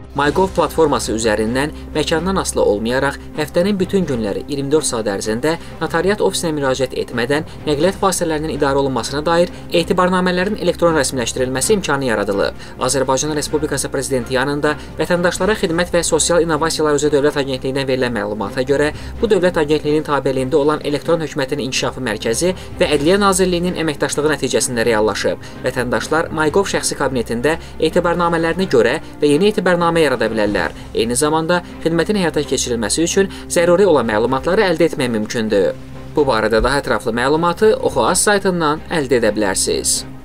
MyGov platforması üzərindən məkandan asılı olmayaraq həftənin bütün günləri 24 saat ərzində notariat ofisinə müraciət etmədən nəqliyyat vasitələrinin idarə olunmasına dair etibarnamələrin elektron rəsmiləşdirilməsi imkanı yaradılıb. Azərbaycan Respublikası Prezidenti yanında Vətəndaşlara Xidmət və Sosial İnnovasiyalar üzrə Dövlət Agentliyindən verilən məlumata görə, bu Dövlət Agentliyinin tabeliyində olan Elektron Hökumətin İnkişafı Mərkəzi və Ədliyyə Nazirliyinin əməkdaşlığı nəticəsində reallaşıb. Vətəndaşlar MyGov şəxsi kabinetində etibarnamələrini görə və yeni etibarnamə yarada bilərlər. Eyni zamanda xidmətin həyata keçirilməsi üçün zəruri olan məlumatları əldə etmək mümkündür. Bu barədə daha ətraflı məlumatı Oxu.az saytından əldə edə bilərsiniz.